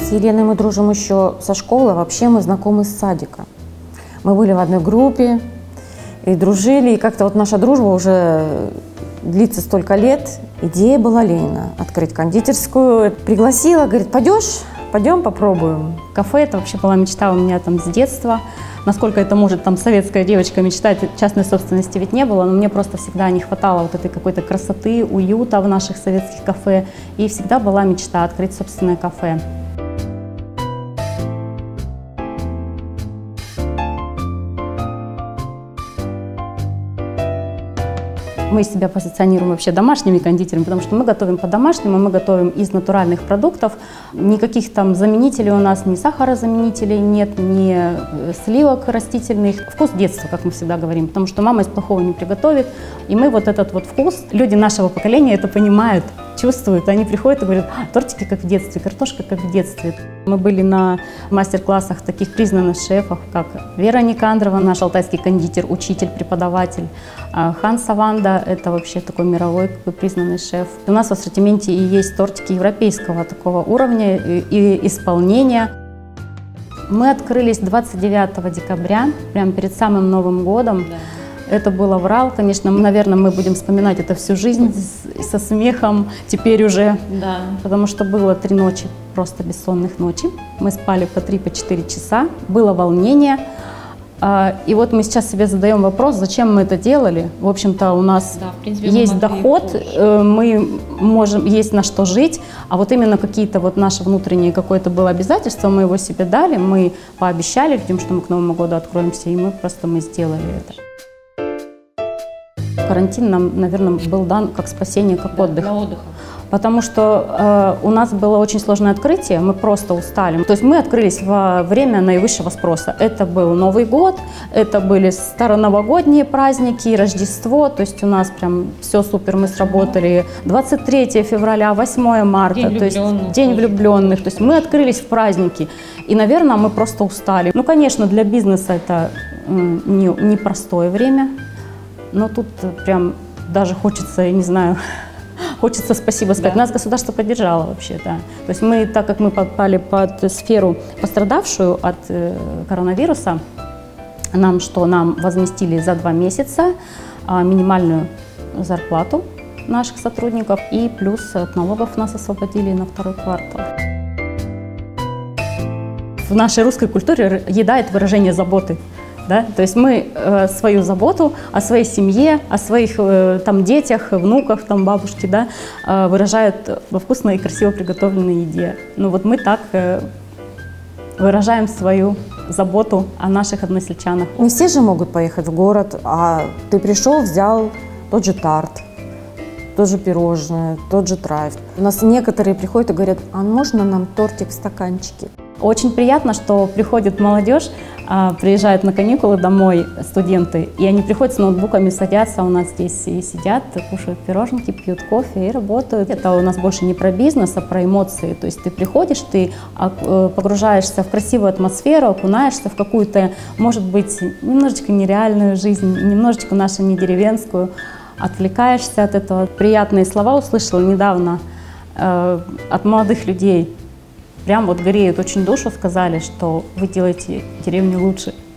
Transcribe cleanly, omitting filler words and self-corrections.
С Еленой мы дружим еще со школы, вообще мы знакомы с садика. Мы были в одной группе и дружили, и как-то вот наша дружба уже длится столько лет. Идея была Ленина открыть кондитерскую. Пригласила, говорит, пойдешь? Пойдем попробуем. Кафе – это вообще была мечта у меня там с детства. Насколько это может там советская девочка мечтать, частной собственности ведь не было, но мне просто всегда не хватало вот этой какой-то красоты, уюта в наших советских кафе. И всегда была мечта открыть собственное кафе. Мы себя позиционируем вообще домашними кондитерами, потому что мы готовим по-домашнему, мы готовим из натуральных продуктов. Никаких там заменителей у нас, ни сахарозаменителей нет, ни сливок растительных. Вкус детства, как мы всегда говорим, потому что мама из плохого не приготовит. И мы вот этот вот вкус, люди нашего поколения это понимают, чувствуют. Они приходят и говорят, тортики как в детстве, картошка как в детстве. Мы были на мастер-классах таких признанных шефов, как Вера Никандрова, наш алтайский кондитер, учитель, преподаватель, Хан Саванда, это вообще такой мировой признанный шеф. У нас в ассортименте и есть тортики европейского такого уровня и исполнения. Мы открылись 29 декабря, прямо перед самым Новым годом. Да. Это был аврал, конечно, наверное, мы будем вспоминать это всю жизнь со смехом теперь уже, да. Потому что было 3 ночи, просто бессонных ночи. Мы спали по 3-4 часа, было волнение. И вот мы сейчас себе задаем вопрос, зачем мы это делали. В общем-то, у нас да, в принципе, есть доход, мы можем, есть на что жить, а вот именно какие-то вот наши внутренние какое-то было обязательство, мы его себе дали, мы пообещали людям, что мы к Новому году откроемся, и мы сделали это. Карантин нам, наверное, был дан как спасение, как отдых. Для отдыха. Потому что у нас было очень сложное открытие, мы просто устали. То есть мы открылись во время наивысшего спроса. Это был Новый год, это были староновогодние праздники, Рождество. То есть у нас прям все супер, мы сработали. 23 февраля, 8 марта, то есть День влюбленных. То есть мы открылись в праздники. И, наверное, мы просто устали. Ну, конечно, для бизнеса это непростое время. Но тут прям даже хочется, я не знаю, хочется спасибо сказать. Да. Нас государство поддержало вообще, да. То есть мы, так как мы попали под сферу, пострадавшую от коронавируса, нам возместили за 2 месяца минимальную зарплату наших сотрудников и плюс от налогов нас освободили на 2-й квартал. В нашей русской культуре еда – это выражение заботы. Да? То есть мы свою заботу о своей семье, о своих там, детях, внуках, там, бабушке, да, выражают во вкусной и красиво приготовленной еде. Ну вот мы так выражаем свою заботу о наших односельчанах. Не все же могут поехать в город, а ты пришел, взял тот же тарт, тот же пирожное, тот же трайф. У нас некоторые приходят и говорят, а можно нам тортик в стаканчике? Очень приятно, что приходит молодежь, приезжают на каникулы домой студенты, и они приходят с ноутбуками, садятся у нас здесь и сидят, кушают пироженки, пьют кофе и работают. Это у нас больше не про бизнес, а про эмоции. То есть ты приходишь, ты погружаешься в красивую атмосферу, окунаешься в какую-то, может быть, немножечко нереальную жизнь, немножечко нашу не деревенскую, отвлекаешься от этого. Приятные слова услышала недавно от молодых людей. Прям вот греют очень душу, сказали, что вы делаете деревню лучше.